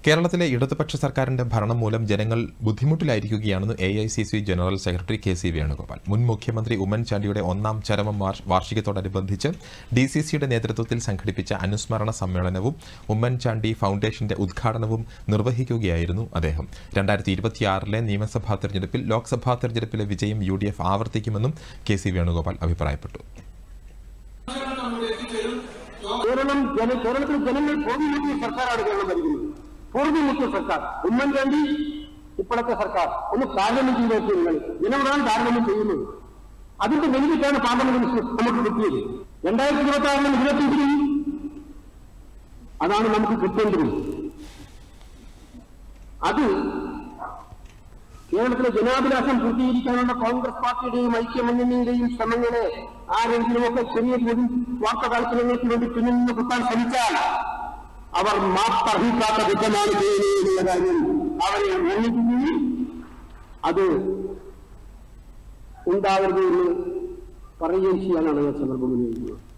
കേരളത്തിലെ ഇടതുപക്ഷ സർക്കാരിന്റെ ഭരണം മൂലം ജനങ്ങൾ ബുദ്ധിമുട്ടിലായിരിക്കുകയാണെന്ന് AICC general secretary KC Venugopal. മുൻ മുഖ്യമന്ത്രി ഉമ്മൻചാണ്ടിയുടെ ഒന്നാം ചരമം വാർഷികത്തോടനുബന്ധിച്ച് DCCയുടെ നേതൃത്വത്തിൽ സംഘടിപ്പിച്ച അനുസ്മരണ സമ്മേളനവും ഉമ്മൻചാണ്ടി ഫൗണ്ടേഷന്റെ ഉദ്ഘാടനവും നിർവഹിക്കുകയായിരുന്നു അദ്ദേഹം. 2026 നിയമസഭാ തെരഞ്ഞെടുപ്പിൽ ലോക്സഭാ തെരഞ്ഞെടുപ്പിലെ വിജയം UDF ആവർത്തിക്കുമെന്നും KC വേണുഗോപാൽ അഭിപ്രായപ്പെട്ടു. കേരളത്തിൽ ജനങ്ങൾ പൂർവ്വമുഖ്യ സർക്കാരാണ് കേരളം ഭരിക്കുന്നത്. പൂർവ്വമുഖ്യ സർക്കാർ ഉമ്മൻചാണ്ടി ഇപ്പോഴത്തെ സർക്കാർ ഒന്ന് താരതമ്യം ചെയ്ത് നോക്കി. നിങ്ങൾ ജനങ്ങളാണ് താരതമ്യം ചെയ്യുന്നത്. അതിന്റെ വെളിയിട്ടാണ് പാർലമെന്റ് നമുക്ക് കിട്ടിയത്. 2026 25 അതാണ് നമുക്ക് കിട്ടേണ്ടത്. അത് കേരളത്തിലെ ജനാഭിലാഷം പൂർത്തീകരിക്കാനുള്ള കോൺഗ്രസ് പാർട്ടിയുടെയും ഐക്യമുന്നണിയുടെയും ശ്രമങ്ങളെ ആരെങ്കിലുമൊക്കെ ചെറിയ വാർത്താ താല്പര്യങ്ങൾക്ക് വേണ്ടി പിന്നിൽ നിന്ന് കുത്താൻ ശ്രമിച്ചാൽ അവർ മാപ്പർഹിക്കാത്ത കുറ്റമാണ് ചെയ്യുന്നതെന്നുള്ള കാര്യം അവരെ ഓർമ്മിക്കുകയും അത് ഉണ്ടാവരുത് എന്ന് പറയുകയും ചെയ്യാനാണ് ഞാൻ സന്ദർഭം വിനിയോഗിക്കുന്നത്.